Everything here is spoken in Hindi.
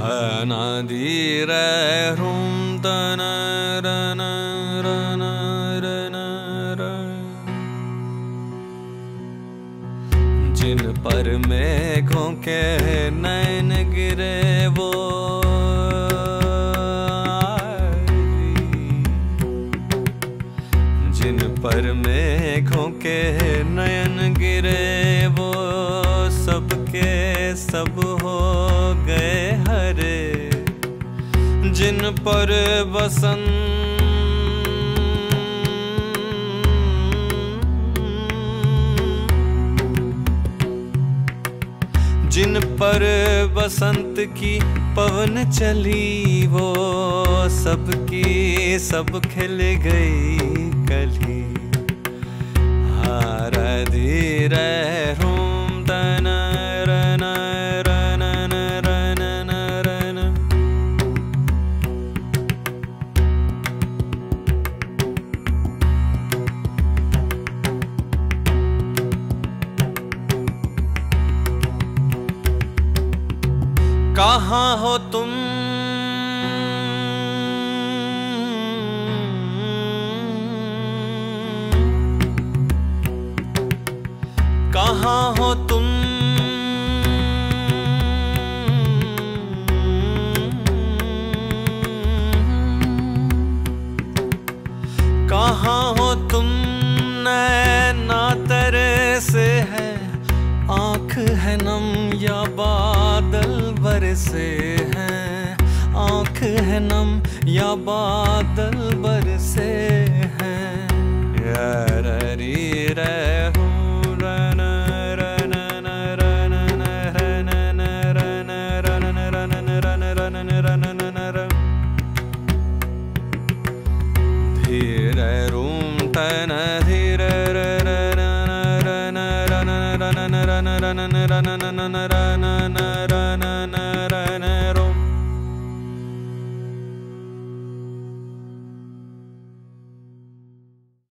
अनादि rum tana rana rana rana जिन पर मेघों के नैन गिरे वो जिन पर मेघों के नयन गिरे वो सबके सब हो गए हरे जिन पर जिन पर बसंत की पवन चली वो सबकी सब खिल गई कली हार धीर रूम तन रन रन रन रन कहाँ हो तुम कहाँ हो तुम कहाँ हो तुम नैना तेरे से है आँख है नम या बादल बरसे हैं आँख है नम या बादल बरसे हैं यारी रहूं रन रन रन रन रन रन रन रन रन रन रन धीर रूम तन